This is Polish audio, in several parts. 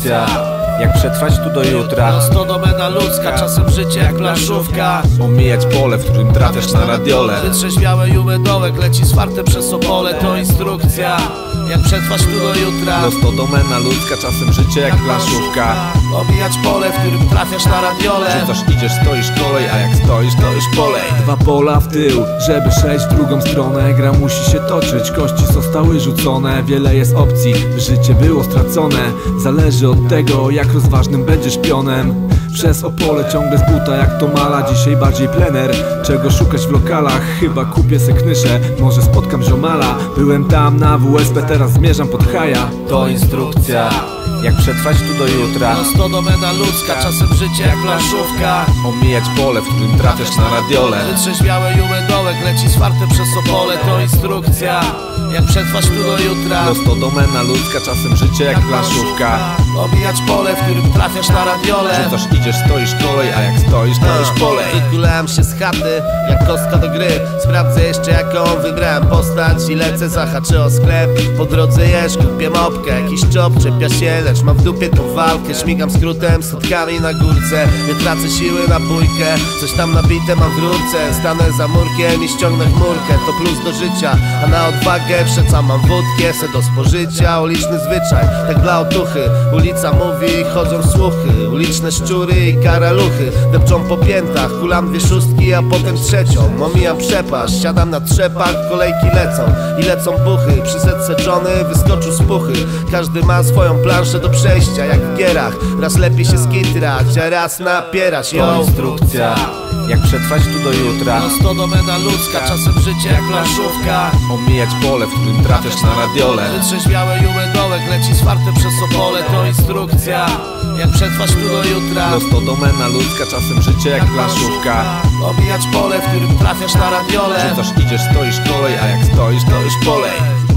instrukcja, jak przetrwać tu do jutra. To domena ludzka, czasem życie jak planszówka. Omijać pole, w którym trafiasz na radiole. Wytrzeźwiałe jumy dołek leci zwarte przez Opole. To instrukcja, jak przetrwać tu do jutra. To domena ludzka, czasem życie jak planszówka. Omijać pole, w którym trafiasz na radiole. Rzucasz, idziesz, stoisz kolej, a jak stoisz, to już polej. Dwa pola w tył, żeby przejść w drugą stronę. Gra musi się toczyć, kości zostały rzucone. Wiele jest opcji, by życie było stracone. Zależy od tego, jak rozważnym będziesz pionem. Przez Opole ciągle z buta jak to mala. Dzisiaj bardziej plener, czego szukać w lokalach. Chyba kupię se knyszę, może spotkam ziomala. Byłem tam na WSP, teraz zmierzam pod haja. To instrukcja, jak przetrwać tu do jutra. To domena ludzka, czasem życie jak planszówka. Omijać pole, w którym trafiasz na radiole. Wytrzeźwiałe jumy dołek leci zwarte przez Opole. To instrukcja, jak przetrwać tu do jutra. To domena ludzka, czasem życie jak planszówka. Omijać pole, w którym trafiasz na radiole. Rzucasz, idziesz, stoisz kolej, a jak stoisz, to już polej. Wykulałem się z chaty, jak kostka do gry. Sprawdzę jeszcze jaką wybrałem postać i lecę, zahaczę o sklep. Po drodze jesz, kupię mopkę, jakiś czop czepia się, lecz mam w dupie tą walkę. Śmigam skrótem, setkami na górce. Nie tracę siły na bójkę, coś tam nabite mam w rurce. Stanę za murkiem i ściągnę chmurkę, to plus do życia. A na odwagę przeca mam wódkę, se do spożycia. Uliczny zwyczaj, tak dla otuchy. Ulica mówi, chodzą słuchy. Uliczne szczury i karaluchy depczą po piętach, kulam dwie szóstki, a potem trzecią. Omijam przepaść, siadam na trzepach, kolejki lecą i lecą buchy. Przy setce Johnny wyskoczył z puchy. Każdy ma swoją planszę do przejścia, jak w gierach. Raz lepiej się skitrać, a raz napierać. To instrukcja, jak przetrwać tu do jutra. To domena ludzka, czasem życie jak planszówka. Omijać pole, w którym trafiasz na radiole. Wytrzeźwiałe jumy dołek leci zwarte przez Opole. To instrukcja, jak przetrwać tu do jutra. To domena ludzka, czasem życie jak planszówka. Omijać pole, w którym trafiasz na radiole. Rzucasz, idziesz, stoisz kolej, a jak stoisz, to już polej.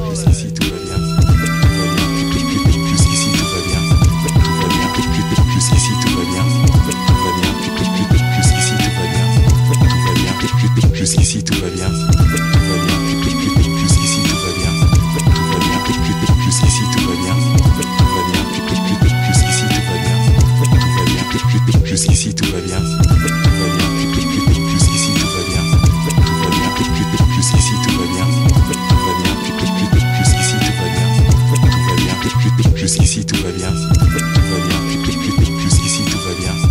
Jusqu'ici tout va bien. Jusqu'ici tout va bien. Jusqu'ici tout va bien. Jusqu'ici tout va bien. Jusqu'ici tout va bien. Jusqu'ici tout va bien. Jusqu'ici tout va bien. Jusqu'ici tout va bien. Jusqu'ici tout va bien. Jusqu'ici tout va bien. Jusqu'ici tout va bien.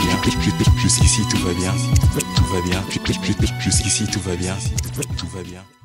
Jusqu'ici tout va bien. Tout va bien. Jusqu'ici tout va bien. Tout va bien.